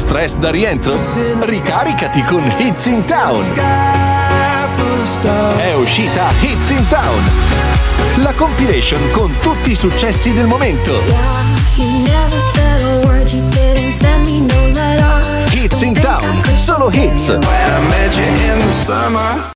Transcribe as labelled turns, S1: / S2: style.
S1: stress da rientro? Ricaricati con Hits in Town! È uscita Hits in Town! La compilation con tutti i successi del momento. Hits in Town, solo hits.